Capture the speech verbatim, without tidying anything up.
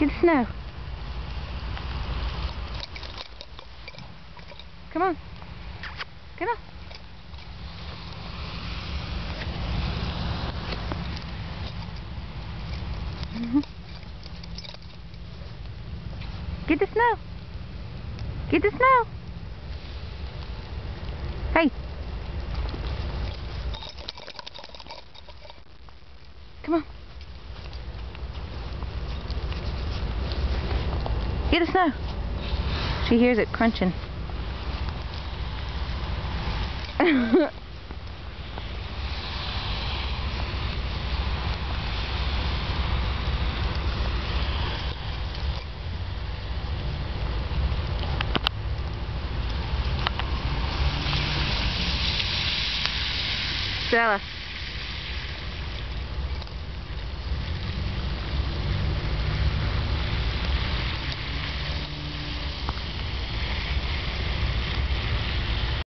Get the snow. Come on. Come on. Get the snow. Get the snow. Hey. Come on. Get the snow. She hears it crunching. Stella.